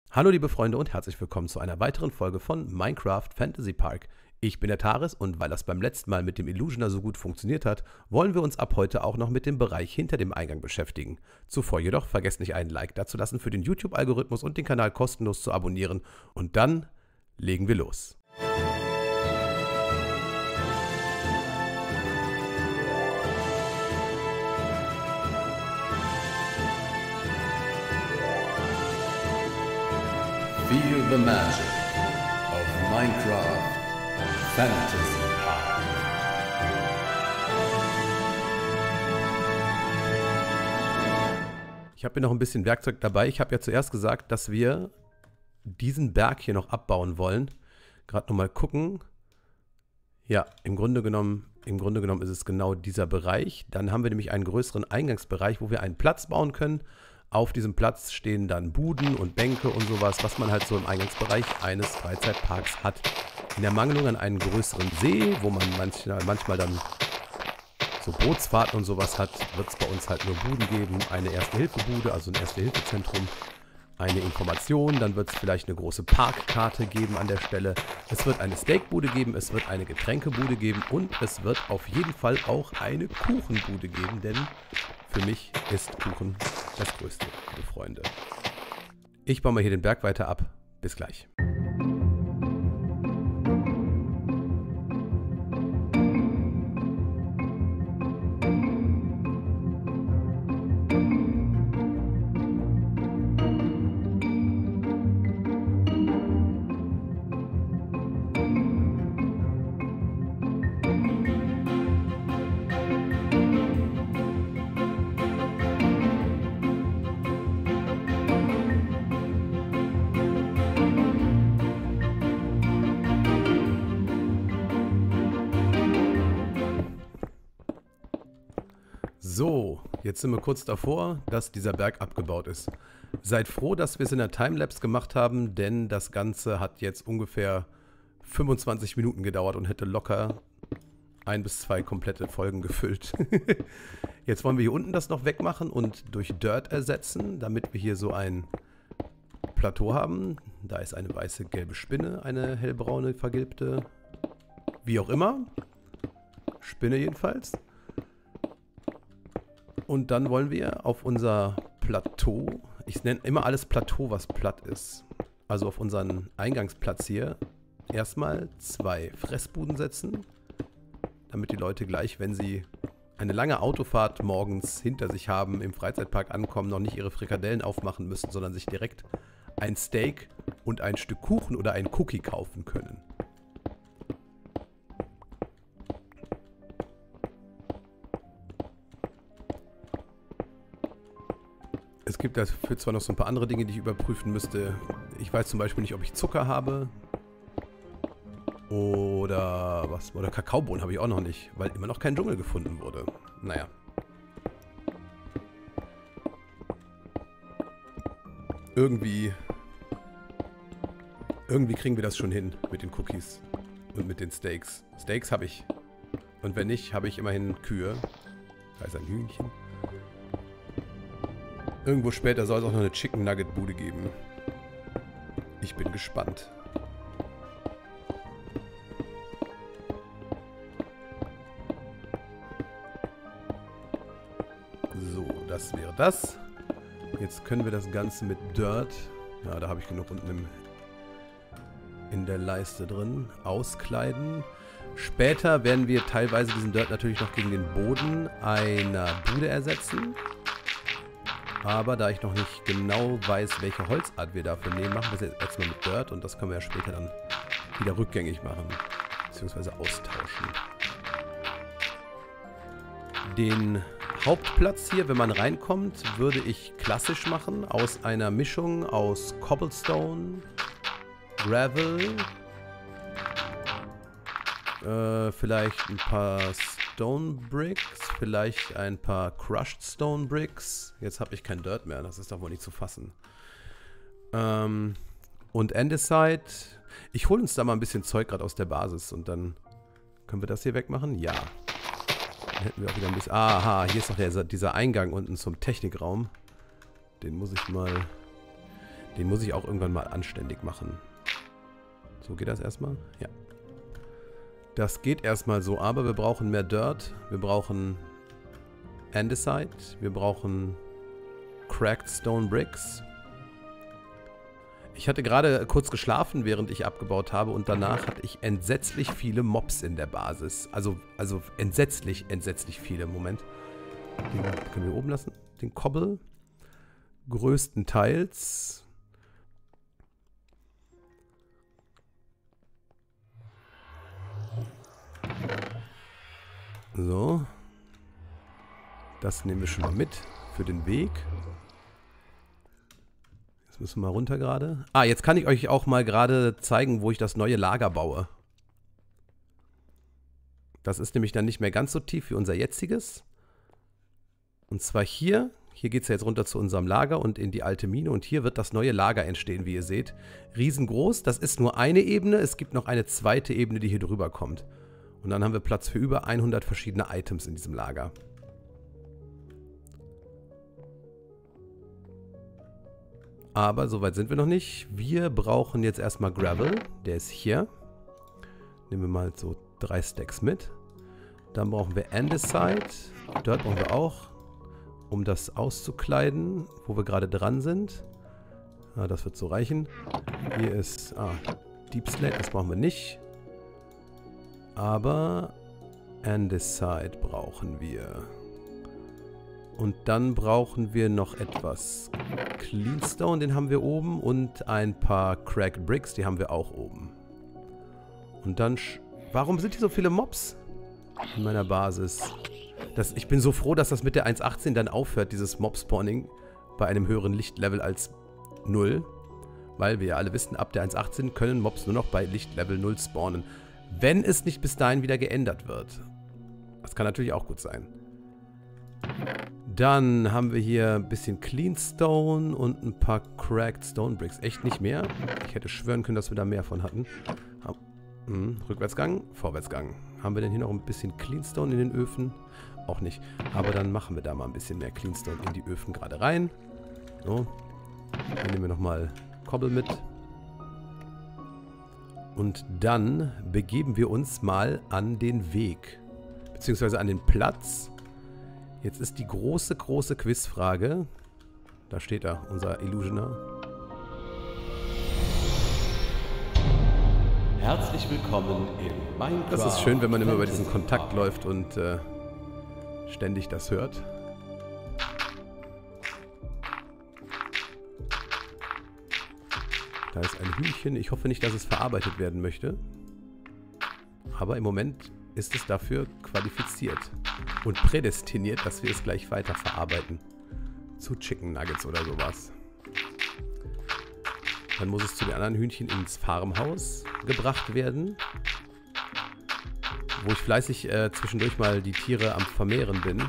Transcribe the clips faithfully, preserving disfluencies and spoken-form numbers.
Hallo liebe Freunde und herzlich willkommen zu einer weiteren Folge von Minecraft Fantasy Park. Ich bin der Taris und weil das beim letzten Mal mit dem Illusioner so gut funktioniert hat, wollen wir uns ab heute auch noch mit dem Bereich hinter dem Eingang beschäftigen. Zuvor jedoch vergesst nicht einen Like dazulassen für den YouTube-Algorithmus und den Kanal kostenlos zu abonnieren. Und dann legen wir los. Feel the magic of Minecraft Fantasy Park. Ich habe hier noch ein bisschen Werkzeug dabei. Ich habe ja zuerst gesagt, dass wir diesen Berg hier noch abbauen wollen. Gerade nochmal gucken. Ja, im Grunde genommen, im Grunde genommen ist es genau dieser Bereich. Dann haben wir nämlich einen größeren Eingangsbereich, wo wir einen Platz bauen können. Auf diesem Platz stehen dann Buden und Bänke und sowas, was man halt so im Eingangsbereich eines Freizeitparks hat. In Ermangelung an einen größeren See, wo man manchmal, manchmal dann so Bootsfahrten und sowas hat, wird es bei uns halt nur Buden geben. Eine Erste-Hilfe-Bude, also ein Erste-Hilfe-Zentrum, eine Information, dann wird es vielleicht eine große Parkkarte geben an der Stelle. Es wird eine Steakbude geben, es wird eine Getränkebude geben und es wird auf jeden Fall auch eine Kuchenbude geben, denn für mich ist Kuchen das Größte, liebe Freunde. Ich baue mal hier den Berg weiter ab. Bis gleich. So, jetzt sind wir kurz davor, dass dieser Berg abgebaut ist. Seid froh, dass wir es in der Timelapse gemacht haben, denn das Ganze hat jetzt ungefähr fünfundzwanzig Minuten gedauert und hätte locker ein bis zwei komplette Folgen gefüllt. Jetzt wollen wir hier unten das noch wegmachen und durch Dirt ersetzen, damit wir hier so ein Plateau haben. Da ist eine weiße gelbe Spinne, eine hellbraune vergilbte, wie auch immer. Spinne jedenfalls. Und dann wollen wir auf unser Plateau, ich nenne immer alles Plateau, was platt ist, also auf unseren Eingangsplatz hier, erstmal zwei Fressbuden setzen, damit die Leute gleich, wenn sie eine lange Autofahrt morgens hinter sich haben, im Freizeitpark ankommen, noch nicht ihre Frikadellen aufmachen müssen, sondern sich direkt ein Steak und ein Stück Kuchen oder ein Cookie kaufen können. Es gibt dafür zwar noch so ein paar andere Dinge, die ich überprüfen müsste. Ich weiß zum Beispiel nicht, ob ich Zucker habe. Oder was? Oder Kakaobohnen habe ich auch noch nicht, weil immer noch kein Dschungel gefunden wurde. Naja. Irgendwie. Irgendwie kriegen wir das schon hin mit den Cookies und mit den Steaks. Steaks habe ich. Und wenn nicht, habe ich immerhin Kühe. Da ist ein Hühnchen. Irgendwo später soll es auch noch eine Chicken Nugget Bude geben. Ich bin gespannt. So, das wäre das. Jetzt können wir das Ganze mit Dirt, ja, da habe ich genug unten im, in der Leiste drin, auskleiden. Später werden wir teilweise diesen Dirt natürlich noch gegen den Boden einer Bude ersetzen. Aber da ich noch nicht genau weiß, welche Holzart wir dafür nehmen, machen wir es jetzt erstmal mit Dirt und das können wir ja später dann wieder rückgängig machen, beziehungsweise austauschen. Den Hauptplatz hier, wenn man reinkommt, würde ich klassisch machen, aus einer Mischung aus Cobblestone, Gravel, äh, vielleicht ein paar Stone Bricks, vielleicht ein paar Crushed Stone Bricks. Jetzt habe ich kein Dirt mehr, das ist doch wohl nicht zu fassen. Ähm, und Andesite. Ich hole uns da mal ein bisschen Zeug gerade aus der Basis und dann können wir das hier wegmachen. Ja. Dann hätten wir auch wieder ein bisschen... Aha, hier ist noch der, dieser Eingang unten zum Technikraum. Den muss ich mal... Den muss ich auch irgendwann mal anständig machen. So geht das erstmal? Ja. Das geht erstmal so, aber wir brauchen mehr Dirt. Wir brauchen Andesite. Wir brauchen Cracked Stone Bricks. Ich hatte gerade kurz geschlafen, während ich abgebaut habe, und danach hatte ich entsetzlich viele Mobs in der Basis. Also, also entsetzlich, entsetzlich viele. Moment. Den können wir oben lassen. Den Cobble. Größtenteils. So. Das nehmen wir schon mal mit für den Weg. Jetzt müssen wir mal runter gerade. Ah, jetzt kann ich euch auch mal gerade zeigen, wo ich das neue Lager baue. Das ist nämlich dann nicht mehr ganz so tief wie unser jetziges. Und zwar hier. Hier geht es ja jetzt runter zu unserem Lager und in die alte Mine. Und hier wird das neue Lager entstehen, wie ihr seht. Riesengroß. Das ist nur eine Ebene. Es gibt noch eine zweite Ebene, die hier drüber kommt. Und dann haben wir Platz für über hundert verschiedene Items in diesem Lager. Aber so weit sind wir noch nicht. Wir brauchen jetzt erstmal Gravel. Der ist hier. Nehmen wir mal so drei Stacks mit. Dann brauchen wir Andesite. Dirt brauchen wir auch, um das auszukleiden, wo wir gerade dran sind. Ah, das wird so reichen. Hier ist ah, Deep Slate, das brauchen wir nicht. Aber Andesite brauchen wir. Und dann brauchen wir noch etwas Cleanstone, den haben wir oben. Und ein paar Cracked Bricks, die haben wir auch oben. Und dann... Warum sind hier so viele Mobs in meiner Basis? Das, ich bin so froh, dass das mit der eins Punkt achtzehn dann aufhört, dieses Mob-Spawning, bei einem höheren Lichtlevel als null. Weil wir ja alle wissen, ab der eins Punkt achtzehn können Mobs nur noch bei Lichtlevel null spawnen. Wenn es nicht bis dahin wieder geändert wird. Das kann natürlich auch gut sein. Dann haben wir hier ein bisschen Cleanstone und ein paar Cracked Stone Bricks. Echt nicht mehr? Ich hätte schwören können, dass wir da mehr von hatten. Hm, Rückwärtsgang, Vorwärtsgang. Haben wir denn hier noch ein bisschen Cleanstone in den Öfen? Auch nicht. Aber dann machen wir da mal ein bisschen mehr Cleanstone in die Öfen gerade rein. So. Dann nehmen wir nochmal Cobble mit. Und dann begeben wir uns mal an den Weg. Beziehungsweise an den Platz. Jetzt ist die große, große Quizfrage. Da steht er, unser Illusioner. Herzlich willkommen in Minecraft. Das ist schön, wenn man immer über diesen Kontakt läuft und äh, ständig das hört. Da ist ein Hühnchen. Ich hoffe nicht, dass es verarbeitet werden möchte. Aber im Moment ist es dafür qualifiziert und prädestiniert, dass wir es gleich weiter verarbeiten. Zu Chicken Nuggets oder sowas. Dann muss es zu den anderen Hühnchen ins Farmhaus gebracht werden. Wo ich fleißig äh, zwischendurch mal die Tiere am Vermehren bin.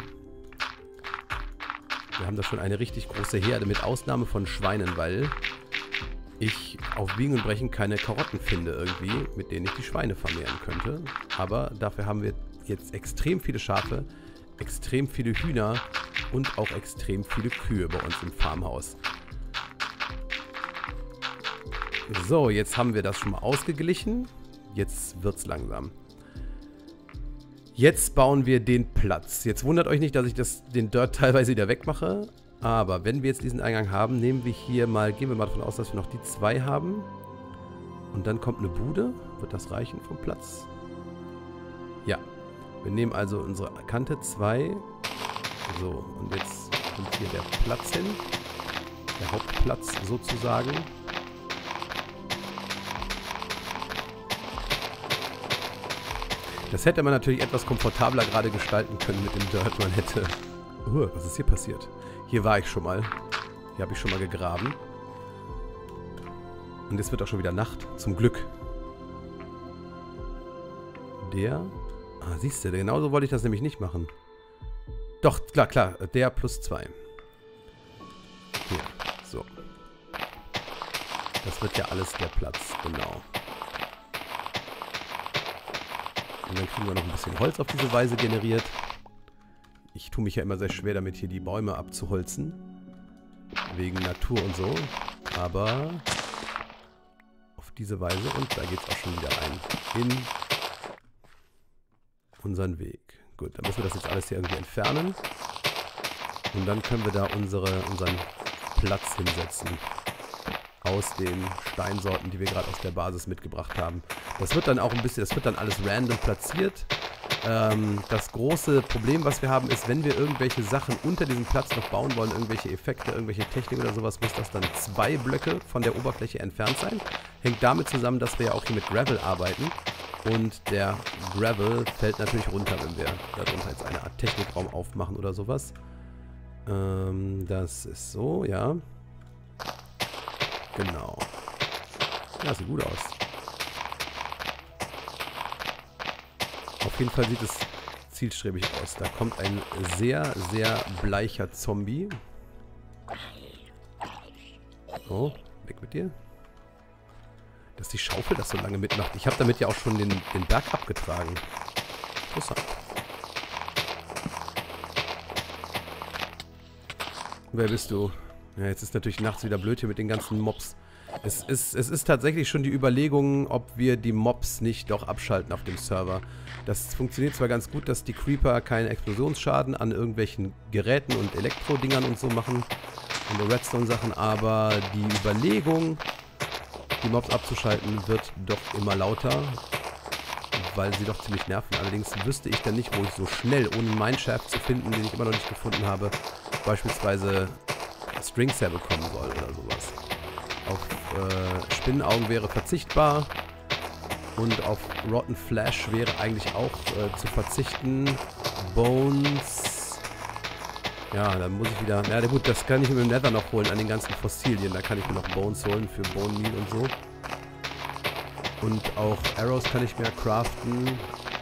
Wir haben da schon eine richtig große Herde, mit Ausnahme von Schweinen, weil ich auf Biegen und Brechen keine Karotten finde irgendwie, mit denen ich die Schweine vermehren könnte. Aber dafür haben wir jetzt extrem viele Schafe, extrem viele Hühner und auch extrem viele Kühe bei uns im Farmhaus. So, jetzt haben wir das schon mal ausgeglichen. Jetzt wird's langsam. Jetzt bauen wir den Platz. Jetzt wundert euch nicht, dass ich das, den Dirt teilweise wieder wegmache. Aber wenn wir jetzt diesen Eingang haben, nehmen wir hier mal, gehen wir mal davon aus, dass wir noch die zwei haben. Und dann kommt eine Bude. Wird das reichen vom Platz? Ja. Wir nehmen also unsere Kante zwei. So, und jetzt kommt hier der Platz hin. Der Hauptplatz sozusagen. Das hätte man natürlich etwas komfortabler gerade gestalten können mit dem Dirt. Man hätte... Uh, was ist hier passiert? Hier war ich schon mal. Hier habe ich schon mal gegraben. Und jetzt wird auch schon wieder Nacht. Zum Glück. Der... Ah, siehst du, genauso wollte ich das nämlich nicht machen. Doch, klar, klar. Der plus zwei. Hier, so. Das wird ja alles der Platz, genau. Und dann kriegen wir noch ein bisschen Holz auf diese Weise generiert. Ich tue mich ja immer sehr schwer damit, hier die Bäume abzuholzen. Wegen Natur und so. aber auf diese Weise. Und da geht es auch schon wieder rein in unseren Weg. Gut, dann müssen wir das jetzt alles hier irgendwie entfernen. Und dann können wir da unsere, unseren Platz hinsetzen. Aus den Steinsorten, die wir gerade aus der Basis mitgebracht haben. Das wird dann auch ein bisschen, das wird dann alles random platziert. Ähm, das große Problem, was wir haben, ist, wenn wir irgendwelche Sachen unter diesem Platz noch bauen wollen, irgendwelche Effekte, irgendwelche Technik oder sowas, muss das dann zwei Blöcke von der Oberfläche entfernt sein. Hängt damit zusammen, dass wir ja auch hier mit Gravel arbeiten. Und der Gravel fällt natürlich runter, wenn wir darunter jetzt eine Art Technikraum aufmachen oder sowas. Ähm, das ist so, ja. Genau. Ja, sieht gut aus. Auf jeden Fall sieht es zielstrebig aus. Da kommt ein sehr, sehr bleicher Zombie. Oh, weg mit dir. Dass die Schaufel das so lange mitmacht. Ich habe damit ja auch schon den, den Berg abgetragen. Interessant. Wer bist du? Ja, jetzt ist natürlich nachts wieder blöd hier mit den ganzen Mobs. Es ist, es ist tatsächlich schon die Überlegung, ob wir die Mobs nicht doch abschalten auf dem Server. Das funktioniert zwar ganz gut, dass die Creeper keinen Explosionsschaden an irgendwelchen Geräten und Elektrodingern und so machen und Redstone-Sachen, aber die Überlegung, die Mobs abzuschalten, wird doch immer lauter, weil sie doch ziemlich nerven. Allerdings wüsste ich dann nicht, wo ich so schnell, ohne einen Mineshaft zu finden, den ich immer noch nicht gefunden habe, beispielsweise Strings herbekommen soll oder sowas. Auf äh, Spinnenaugen wäre verzichtbar und auf Rotten Flesh wäre eigentlich auch äh, zu verzichten. Bones. Ja, dann muss ich wieder... Na gut, das kann ich mir im Nether noch holen an den ganzen Fossilien. Da kann ich mir noch Bones holen für Bone Meal und so. Und auch Arrows kann ich mir craften.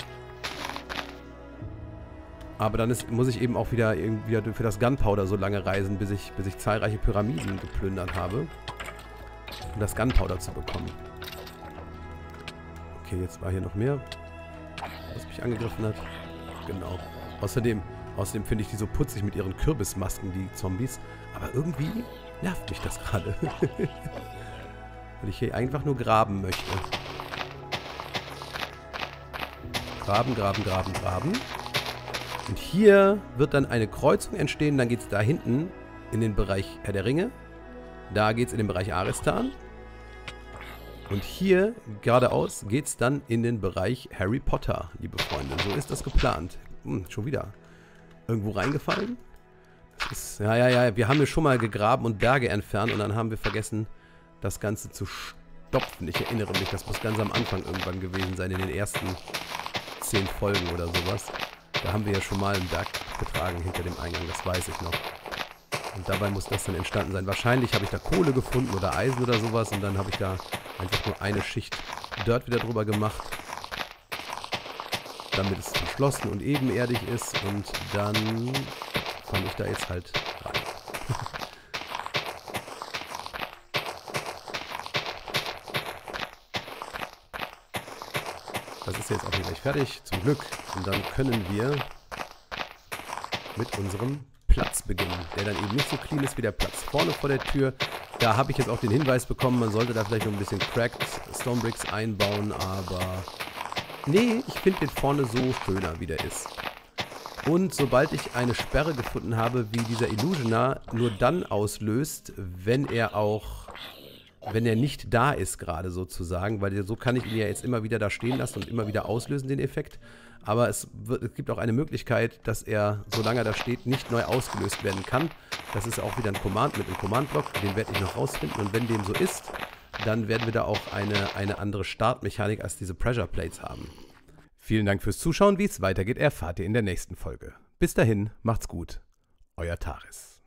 Aber dann ist, muss ich eben auch wieder, wieder für das Gunpowder so lange reisen, bis ich, bis ich zahlreiche Pyramiden geplündert habe. Um das Gunpowder zu bekommen. Okay, jetzt war hier noch mehr, was mich angegriffen hat. Genau. Außerdem, außerdem finde ich die so putzig mit ihren Kürbismasken, die Zombies. Aber irgendwie nervt mich das gerade. Weil ich hier einfach nur graben möchte. Graben, graben, graben, graben. Und hier wird dann eine Kreuzung entstehen. Dann geht es da hinten in den Bereich Herr der Ringe. Da geht es in den Bereich Aristan. Und hier geradeaus geht es dann in den Bereich Harry Potter, liebe Freunde. So ist das geplant. Hm, schon wieder irgendwo reingefallen. Das ist, ja, ja, ja. Wir haben hier schon mal gegraben und Berge entfernt. Und dann haben wir vergessen, das Ganze zu stopfen. Ich erinnere mich, das muss ganz am Anfang irgendwann gewesen sein. In den ersten zehn Folgen oder sowas. Da haben wir ja schon mal einen Berg getragen hinter dem Eingang. Das weiß ich noch. Und dabei muss das dann entstanden sein. Wahrscheinlich habe ich da Kohle gefunden oder Eisen oder sowas. Und dann habe ich da einfach nur eine Schicht Dirt wieder drüber gemacht. Damit es verschlossen und ebenerdig ist. Und dann falle ich da jetzt halt rein. Das ist jetzt auch hier gleich fertig. Zum Glück. Und dann können wir mit unserem Platz beginnen, der dann eben nicht so clean ist wie der Platz vorne vor der Tür. Da habe ich jetzt auch den Hinweis bekommen, man sollte da vielleicht noch ein bisschen Cracked Stone Bricks einbauen, aber nee, ich finde den vorne so schöner, wie der ist. Und sobald ich eine Sperre gefunden habe, wie dieser Illusioner nur dann auslöst, wenn er auch, wenn er nicht da ist gerade sozusagen, weil so kann ich ihn ja jetzt immer wieder da stehen lassen und immer wieder auslösen, den Effekt. Aber es, wird, es gibt auch eine Möglichkeit, dass er, solange er da steht, nicht neu ausgelöst werden kann. Das ist auch wieder ein Command mit einem Command-Block, den werde ich noch rausfinden. Und wenn dem so ist, dann werden wir da auch eine, eine andere Startmechanik als diese Pressure Plates haben. Vielen Dank fürs Zuschauen. Wie es weitergeht, erfahrt ihr in der nächsten Folge. Bis dahin, macht's gut. Euer Taris.